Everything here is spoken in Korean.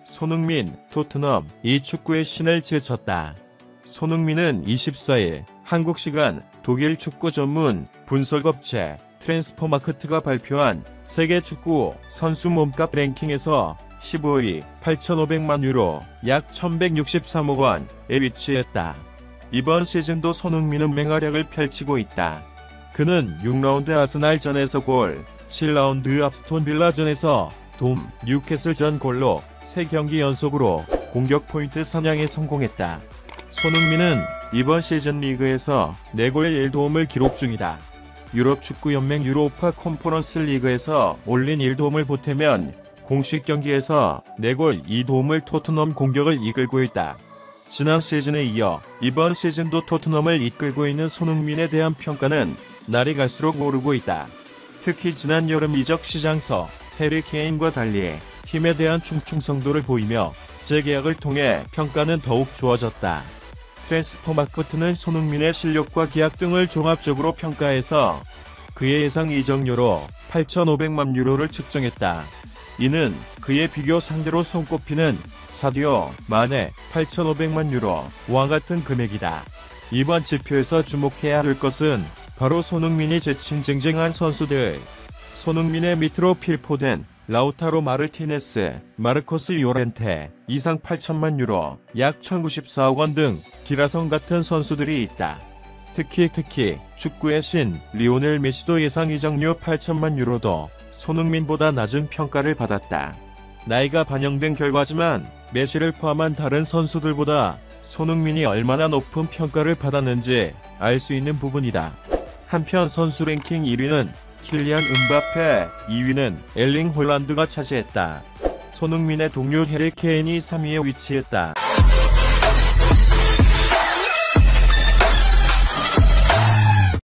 손흥민, 토트넘, 이 축구의 신을 제쳤다. 손흥민은 24일 한국 시간 독일 축구 전문 분석업체 트랜스퍼마크트가 발표한 세계 축구 선수 몸값 랭킹에서 15위 8,500만 유로 약 1,163억 원에 위치했다. 이번 시즌도 손흥민은 맹활약을 펼치고 있다. 그는 6라운드 아스날전에서 골, 7라운드 아스톤 빌라전에서 돔, 뉴캐슬전 골로 3경기 연속으로 공격 포인트 사냥에 성공했다. 손흥민은 이번 시즌 리그에서 4골 1도움을 기록 중이다. 유럽 축구연맹 유로파 컨퍼런스 리그에서 올린 1도움을 보태면 공식 경기에서 4골 2도움을 토트넘 공격을 이끌고 있다. 지난 시즌에 이어 이번 시즌도 토트넘을 이끌고 있는 손흥민에 대한 평가는 날이 갈수록 오르고 있다. 특히 지난 여름 이적 시장서 해리 케인과 달리 팀에 대한 충충성도를 보이며 재계약을 통해 평가는 더욱 좋아졌다. 트랜스퍼마크트는 손흥민의 실력과 계약 등을 종합적으로 평가해서 그의 예상 이적료로 8,500만 유로를 측정했다. 이는 그의 비교 상대로 손꼽히는 사디오 마네 8,500만 유로와 같은 금액이다. 이번 지표에서 주목해야 할 것은 바로 손흥민이 제친 쟁쟁한 선수들. 손흥민의 밑으로 필포덴, 라우타로 마르티네스, 마르코스 요렌테, 이상 8천만 유로, 약 1,094억 원 등 기라성 같은 선수들이 있다. 특히 축구의 신 리오넬 메시도 예상 이적료 8천만 유로도 손흥민보다 낮은 평가를 받았다. 나이가 반영된 결과지만 메시를 포함한 다른 선수들보다 손흥민이 얼마나 높은 평가를 받았는지 알 수 있는 부분이다. 한편 선수 랭킹 1위는 킬리안 음바페, 2위는 엘링 홀란드가 차지했다. 손흥민의 동료 해리 케인이 3위에 위치했다.